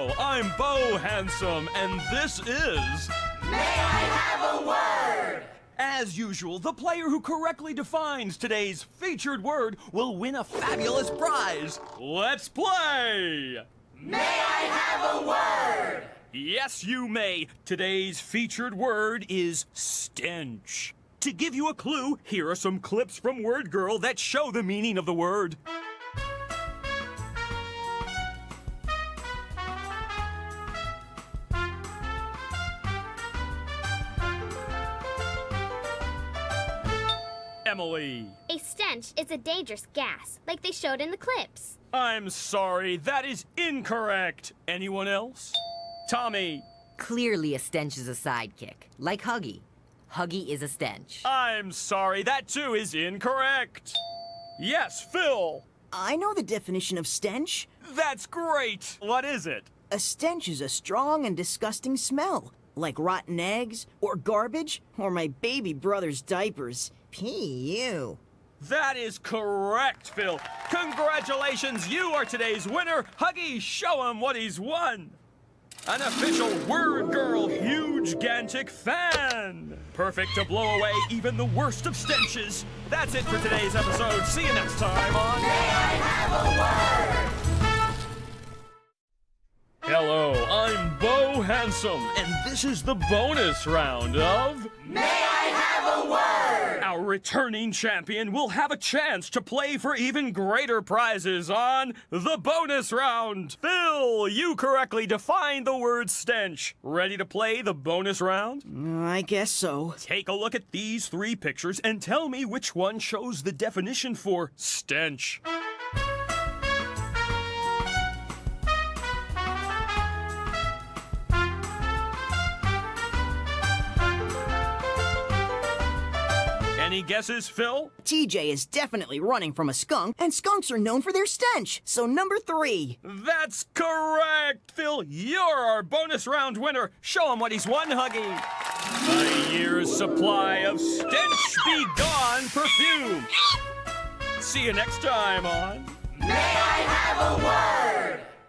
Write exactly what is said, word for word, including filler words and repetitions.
Hello, I'm Beau Handsome, and this is... May I have a word? As usual, the player who correctly defines today's featured word will win a fabulous prize. Let's play! May I have a word? Yes, you may. Today's featured word is stench. To give you a clue, here are some clips from WordGirl that show the meaning of the word. Emily. A stench is a dangerous gas, like they showed in the clips. I'm sorry, that is incorrect. Anyone else? Tommy. Clearly a stench is a sidekick, like Huggy. Huggy is a stench. I'm sorry, that too is incorrect. Yes, Phil. I know the definition of stench. That's great. What is it? A stench is a strong and disgusting smell, like rotten eggs, or garbage, or my baby brother's diapers. P U That is correct, Phil. Congratulations, you are today's winner. Huggy, show him what he's won. An official WordGirl huge-gantic fan. Perfect to blow away even the worst of stenches. That's it for today's episode. See you next time on... May I have a word? Hello, I'm Beau Handsome, and this is the bonus round of... May I have a word? Our returning champion will have a chance to play for even greater prizes on the bonus round. Phil, you correctly defined the word stench. Ready to play the bonus round? I guess so. Take a look at these three pictures and tell me which one shows the definition for stench. Any guesses, Phil? T J is definitely running from a skunk, and skunks are known for their stench, so number three. That's correct! Phil, you're our bonus round winner. Show him what he's won, Huggy. A year's supply of Stench Be Gone perfume. See you next time on... May I have a word?